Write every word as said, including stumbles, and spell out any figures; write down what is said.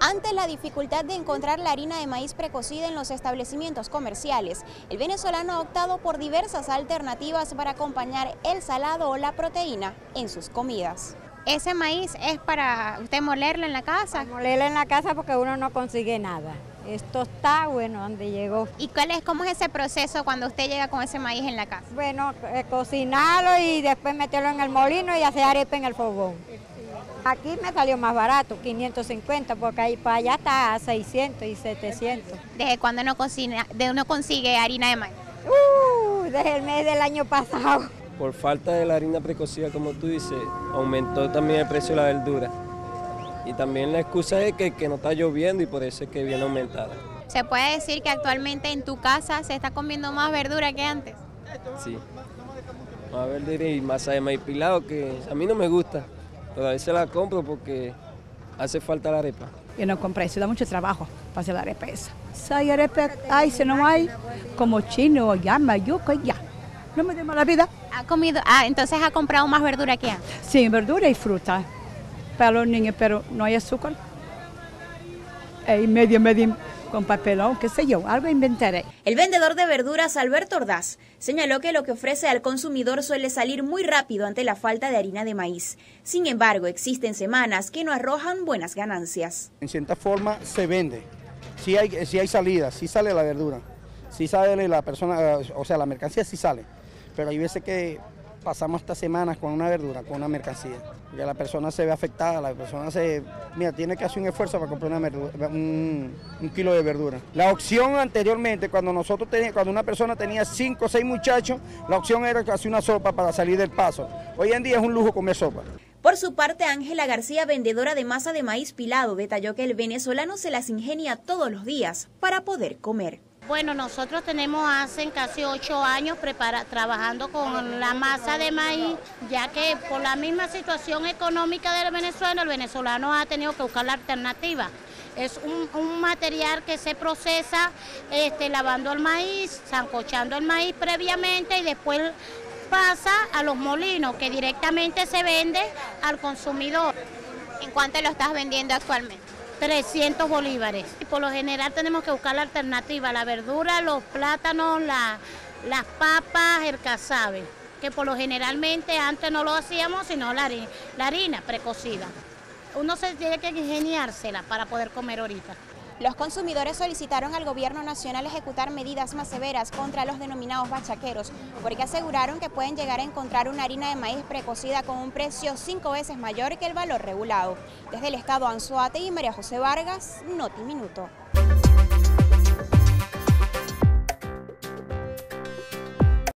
Ante la dificultad de encontrar la harina de maíz precocida en los establecimientos comerciales, el venezolano ha optado por diversas alternativas para acompañar el salado o la proteína en sus comidas. ¿Ese maíz es para usted molerlo en la casa? Para molerlo en la casa porque uno no consigue nada. Esto está bueno donde llegó. ¿Y cuál es, cómo es ese proceso cuando usted llega con ese maíz en la casa? Bueno, eh, cocinarlo y después meterlo en el molino y hacer arepa en el fogón. Aquí me salió más barato, quinientos cincuenta, porque ahí para allá está a seiscientos y setecientos. ¿Desde cuándo no, cocina, de uno consigue harina de maíz? Uh, desde el mes del año pasado. Por falta de la harina precocida, como tú dices, aumentó también el precio de la verdura. Y también la excusa es que, que no está lloviendo y por eso es que viene aumentada. ¿Se puede decir que actualmente en tu casa se está comiendo más verdura que antes? Sí, más verdura y masa de maíz pilado, que a mí no me gusta, pero a veces la compro porque hace falta la arepa. Yo no compré, eso da mucho trabajo para hacer la arepa esa. Si hay arepa, hay, si no hay, como chino, llama, yuca, ya. No me dé mala vida. ¿Ha comido? Ah, entonces ha comprado más verdura que antes. Sí, verdura y fruta para los niños, pero no hay azúcar. Y medio, medio con papelón, qué sé yo, algo inventaré. El vendedor de verduras Alberto Ordaz señaló que lo que ofrece al consumidor suele salir muy rápido ante la falta de harina de maíz. Sin embargo, existen semanas que no arrojan buenas ganancias. En cierta forma se vende, sí hay, sí hay salida, sí sale la verdura, sí sale la persona, o sea, la mercancía sí sale, pero hay veces que pasamos hasta semanas con una verdura, con una mercancía, porque la persona se ve afectada, la persona se, mira, tiene que hacer un esfuerzo para comprar una verdura, un, un kilo de verdura. La opción anteriormente, cuando nosotros teníamos, cuando una persona tenía cinco o seis muchachos, la opción era hacer una sopa para salir del paso. Hoy en día es un lujo comer sopa. Por su parte, Ángela García, vendedora de masa de maíz pilado, detalló que el venezolano se las ingenia todos los días para poder comer. Bueno, nosotros tenemos hace casi ocho años prepara, trabajando con la masa de maíz, ya que por la misma situación económica del Venezuela, el venezolano ha tenido que buscar la alternativa. Es un, un material que se procesa este, lavando el maíz, sancochando el maíz previamente y después pasa a los molinos, que directamente se vende al consumidor. ¿En cuánto lo estás vendiendo actualmente? trescientos bolívares. Y por lo general tenemos que buscar la alternativa, la verdura, los plátanos, la, las papas, el casabe, que por lo generalmente antes no lo hacíamos, sino la harina, la harina precocida. Uno se tiene que ingeniársela para poder comer ahorita. Los consumidores solicitaron al gobierno nacional ejecutar medidas más severas contra los denominados bachaqueros, porque aseguraron que pueden llegar a encontrar una harina de maíz precocida con un precio cinco veces mayor que el valor regulado. Desde el estado Anzoátegui, María José Vargas, Noti Minuto.